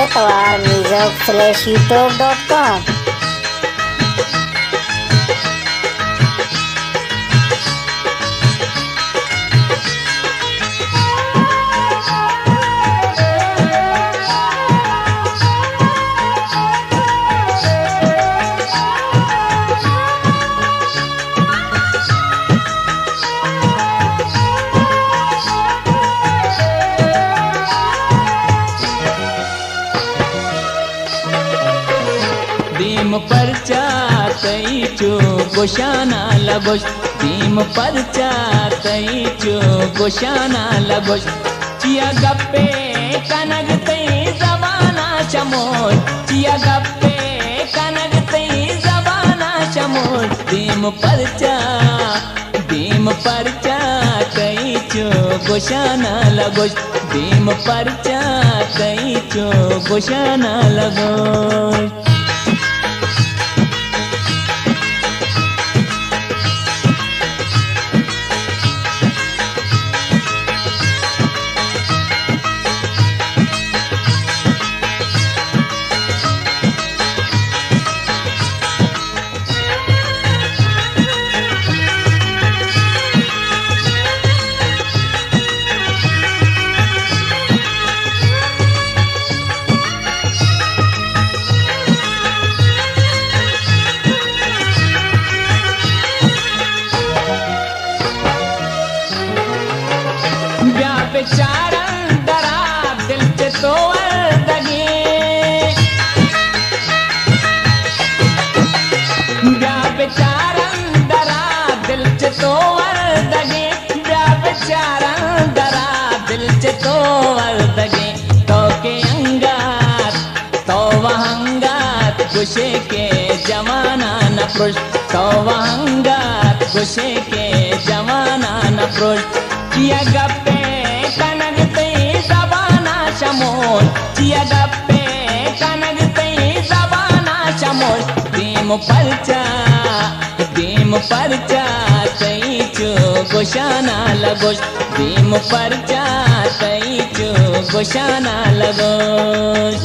atwarmusic/youtube.com। Bhim परचा तैचो गोशाना लगोश, भीम परचा तैचो गोशाना लगोश। Chia गप्पे कनग तई जबाना चमोर, चिया गप्पे कनग तई जबाना चमोर। भीम परचा तैचो गोशाना लगोश, भीम परचा तैचो गोशाना लगोश। बेचारन दरा दिल च तोवर दगे, बेचारन दरा दिल च तोवर दगे, बेचारन दरा दिल च तोवर दगे। तो के अंगात तो वहंगात गुशे के जमाना न पुरुष, तो वहंगात गुशे के जमाना न पुरुष। चिया गप्पे कनग तई जबाना चमोर, चिया गप्पे कनग तई जबाना चमोर। भीम परचा तैचो गोशाना लगोश, भीम परचा तैचो गोशाना लगोश।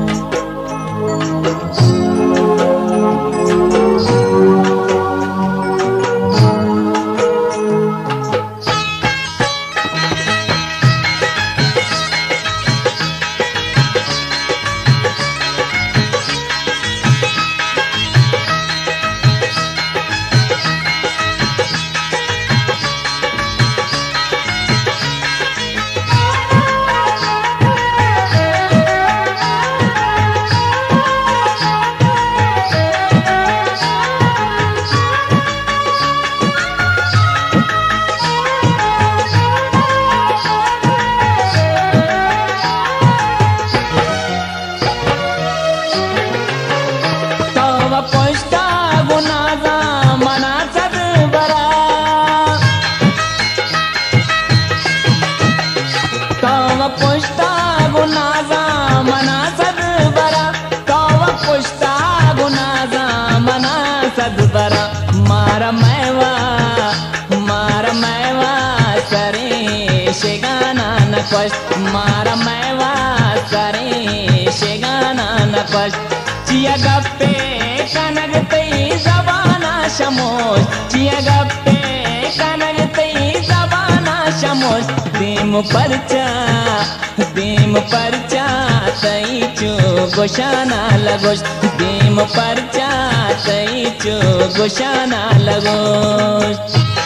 पोष्टा गुनाजा मना सद बरा, कव पोष्टा गुनाजा मना सद बरा, कव पोष्टा गुनाजा मना सद बरा। मारा मैवा सरे शेगाना न कश, मारा मैवा सरे शेगाना न कश। चिया गप्पे कनग तई जबाना शमोश, चिया गप्पे कनग तई जबाना शमोश। भीम परचा तैचो गोशाना लगोश, भीम परचा तैचो गोशाना लगोश।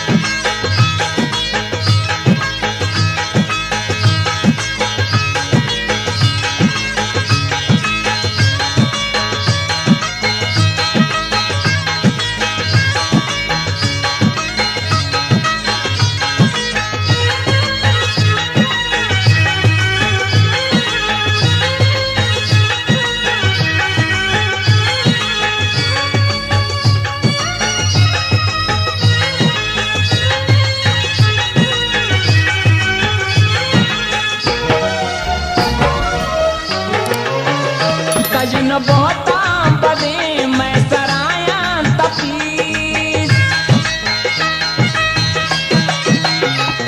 तजन बहुता बदे मैं सराया तपीस,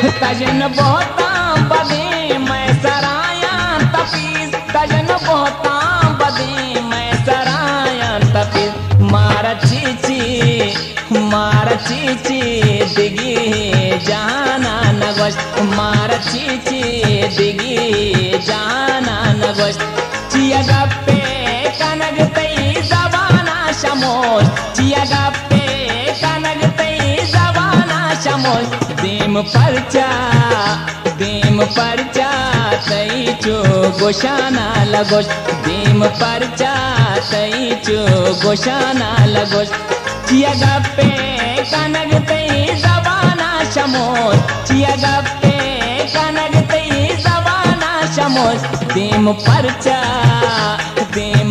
तजन बहुता बदे मैं सराया तपीस, तजन बहुता मारा चीची दिगी जाना नगोश मारा चीची दिगी जाना नगोश चिया गप्पे कनग तई जबाना शमोश चिया गप्पे कनग तई जबाना शमोश दीम परचा तई चो गोशाना लगोश दीम परचा तई चो गोशाना लगोश चिया गप्पे कनग तई जबाना शमोश चिया गप्पे कनग तई जबाना शमोश दीम परचा तई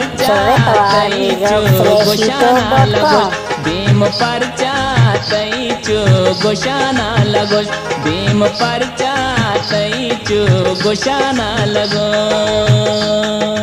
चो गोशाना लगोश दीम परचा तई चो गोशाना लगोश दीम परचा तई चो गोशाना लगोश।